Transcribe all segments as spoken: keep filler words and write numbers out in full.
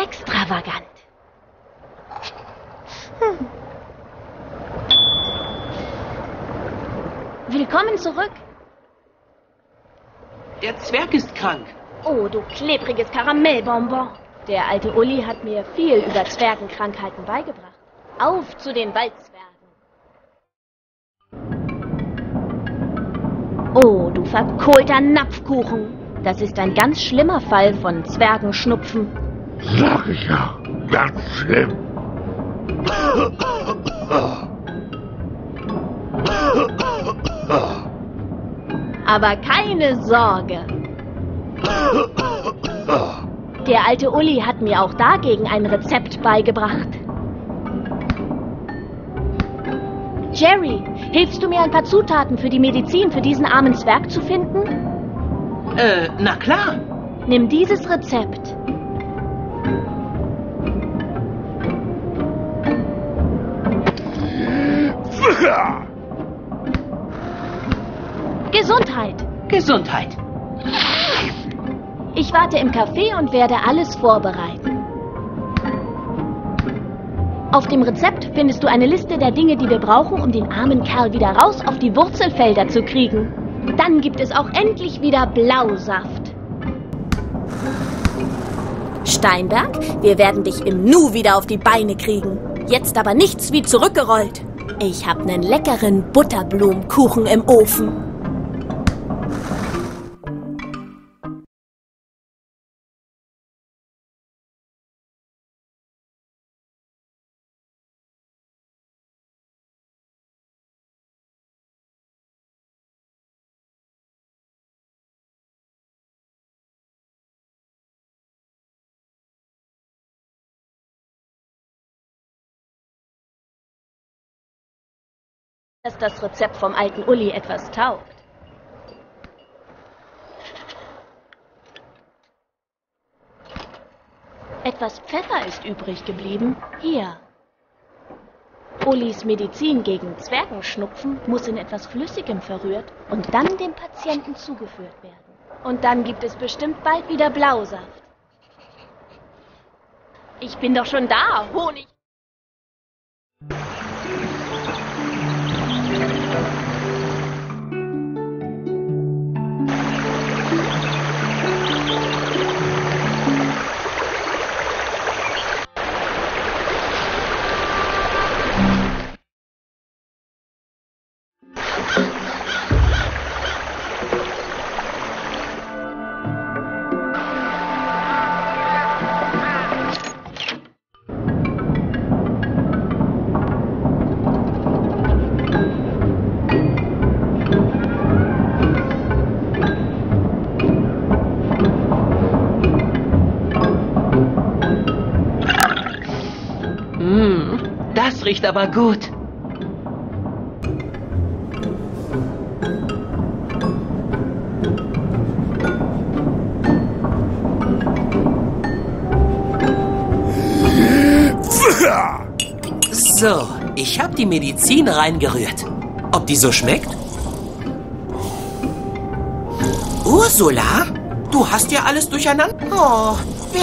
extravagant. Hm. Willkommen zurück. Der Zwerg ist krank. Oh, du klebriges Karamellbonbon. Der alte Uli hat mir viel über Zwergenkrankheiten beigebracht. Auf zu den Waldzwergen. Oh, du verkohlter Napfkuchen. Das ist ein ganz schlimmer Fall von Zwergenschnupfen. Sag ich ja, ganz schlimm. Aber keine Sorge. Der alte Uli hat mir auch dagegen ein Rezept beigebracht. Jerry, hilfst du mir ein paar Zutaten für die Medizin für diesen armen Zwerg zu finden? Äh, na klar. Nimm dieses Rezept. Gesundheit. Gesundheit. Ich warte im Café und werde alles vorbereiten. Auf dem Rezept findest du eine Liste der Dinge, die wir brauchen, um den armen Kerl wieder raus auf die Wurzelfelder zu kriegen. Dann gibt es auch endlich wieder Blausaft. Steinberg, wir werden dich im Nu wieder auf die Beine kriegen. Jetzt aber nichts wie zurückgerollt. Ich hab nen leckeren Butterblumenkuchen im Ofen. Dass das Rezept vom alten Uli etwas taugt. Etwas Pfeffer ist übrig geblieben. Hier. Ulis Medizin gegen Zwergenschnupfen muss in etwas Flüssigem verrührt und dann dem Patienten zugeführt werden. Und dann gibt es bestimmt bald wieder Blausaft. Ich bin doch schon da, Honig. Das riecht aber gut. So, ich habe die Medizin reingerührt. Ob die so schmeckt? Ursula? Du hast ja alles durcheinander. Oh, wer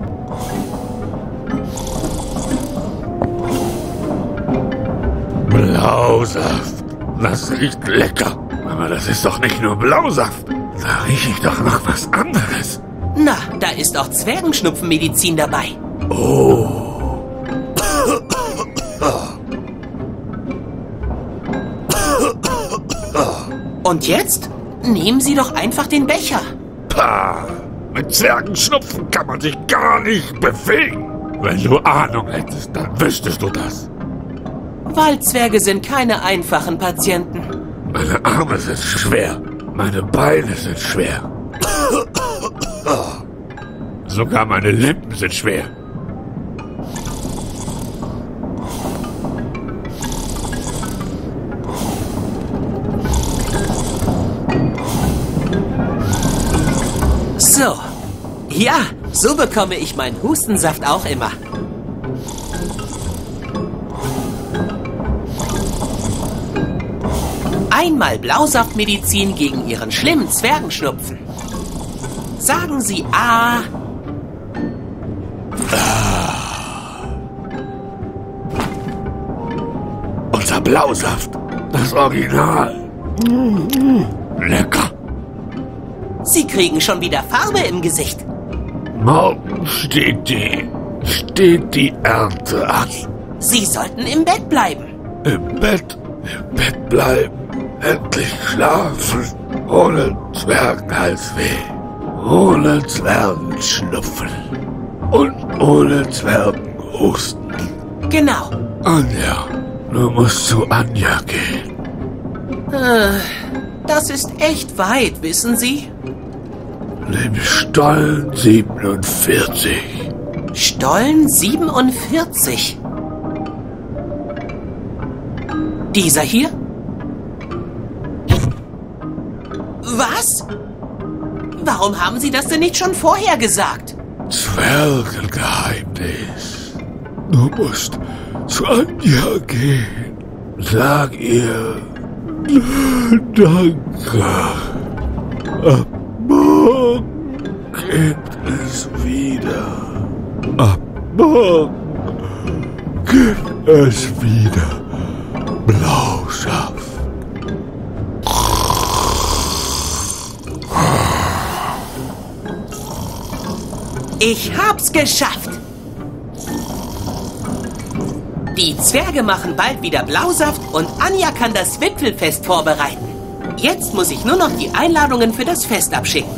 Blausaft. Das riecht lecker. Aber das ist doch nicht nur Blausaft. Da rieche ich doch noch was anderes. Na, da ist auch Zwergenschnupfenmedizin dabei. Oh. Und jetzt? Nehmen Sie doch einfach den Becher. Pah. Mit Zwergenschnupfen kann man sich gar nicht bewegen. Wenn du Ahnung hättest, dann wüsstest du das. Waldzwerge sind keine einfachen Patienten. Meine Arme sind schwer. Meine Beine sind schwer. Sogar meine Lippen sind schwer. So. Ja, so bekomme ich meinen Hustensaft auch immer. Einmal Blausaftmedizin gegen Ihren schlimmen Zwergenschnupfen. Sagen Sie A. Ah. Blausaft. Das Original. Lecker. Sie kriegen schon wieder Farbe im Gesicht. Morgen steht die, steht die Ernte an. Sie sollten im Bett bleiben. Im Bett, im Bett bleiben, endlich schlafen, ohne Zwergenhalsweh, ohne Zwergenschnupfen und ohne Zwergenhusten. Genau. Anja, du musst zu Anja gehen. Das ist echt weit, wissen Sie? Nimm Stollen siebenundvierzig. Stollen siebenundvierzig. Dieser hier? Was? Warum haben Sie das denn nicht schon vorher gesagt? Zwergengeheimnis. Du musst zu Anja gehen. Sag ihr Danke. Ab morgen gibt es wieder. Ab morgen gibt es wieder Blausaft. Ich hab's geschafft. Die Zwerge machen bald wieder Blausaft und Anja kann das Wipfelfest vorbereiten. Jetzt muss ich nur noch die Einladungen für das Fest abschicken.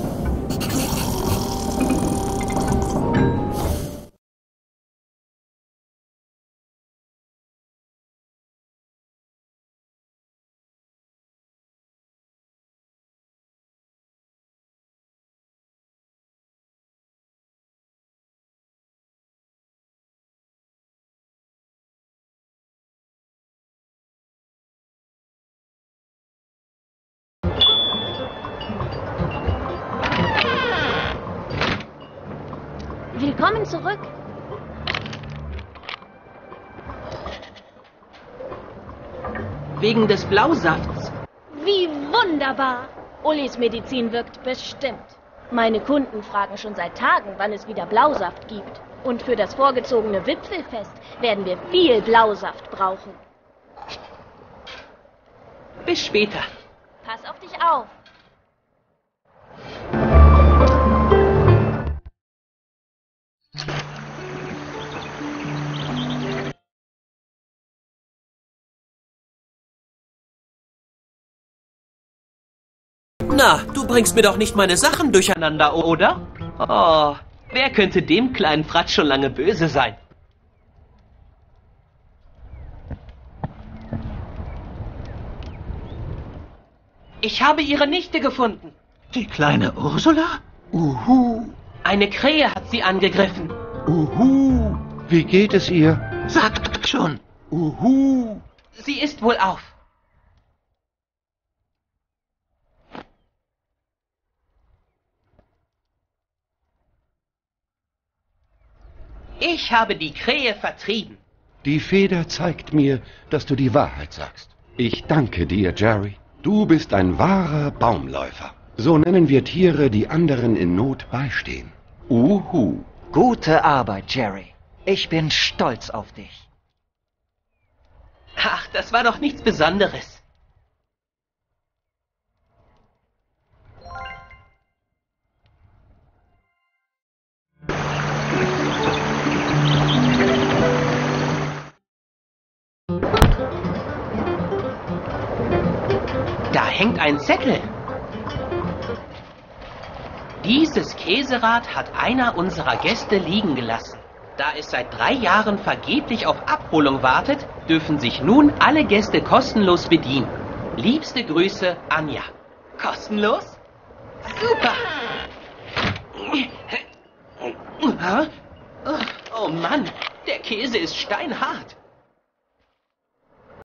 Willkommen zurück. Wegen des Blausafts. Wie wunderbar. Ullis Medizin wirkt bestimmt. Meine Kunden fragen schon seit Tagen, wann es wieder Blausaft gibt. Und für das vorgezogene Wipfelfest werden wir viel Blausaft brauchen. Bis später. Pass auf dich auf. Na, du bringst mir doch nicht meine Sachen durcheinander, oder? Oh, wer könnte dem kleinen Fratz schon lange böse sein? Ich habe ihre Nichte gefunden. Die kleine Ursula? Uhu. Eine Krähe hat sie angegriffen. Uhu. Wie geht es ihr? Sagt schon. Uhu. Sie ist wohl auf. Ich habe die Krähe vertrieben. Die Feder zeigt mir, dass du die Wahrheit sagst. Ich danke dir, Jerry. Du bist ein wahrer Baumläufer. So nennen wir Tiere, die anderen in Not beistehen. Uhu. Gute Arbeit, Jerry. Ich bin stolz auf dich. Ach, das war doch nichts Besonderes. Da hängt ein Zettel. Dieses Käserad hat einer unserer Gäste liegen gelassen. Da es seit drei Jahren vergeblich auf Abholung wartet, dürfen sich nun alle Gäste kostenlos bedienen. Liebste Grüße, Anja. Kostenlos? Super! Oh Mann, der Käse ist steinhart.